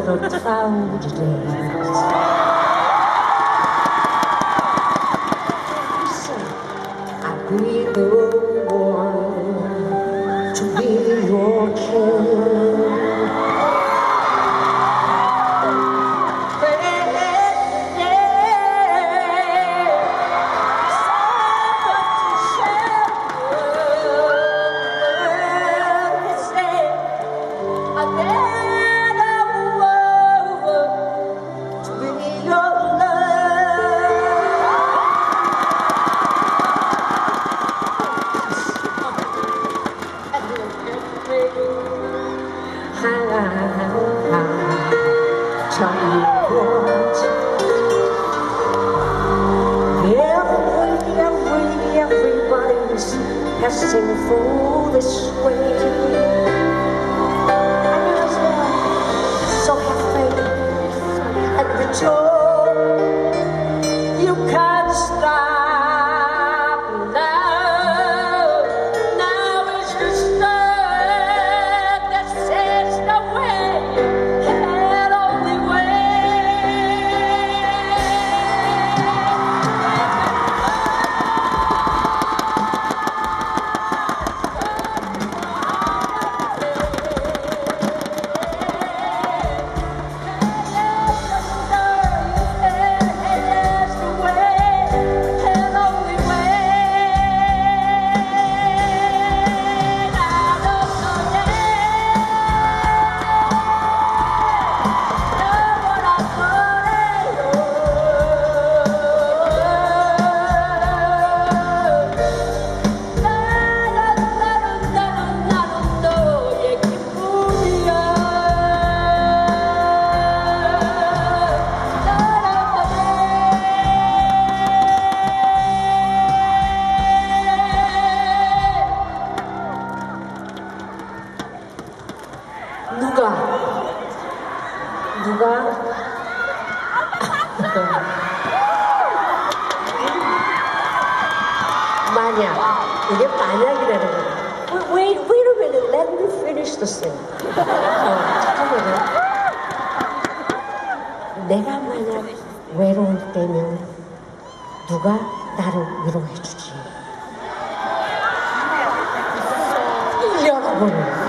the cloudy days. I breathe the world to be your king. Everybody's passing through this way. So have faith and return. You can't stop now. Now is the start that sets the way, and only way. 누가 만약 이게 만약이라는 거야. Wait a minute, let me finish the thing. 잠깐만요. 내가 만약 외로울 때면 누가 나를 위로해 주지? 여러분.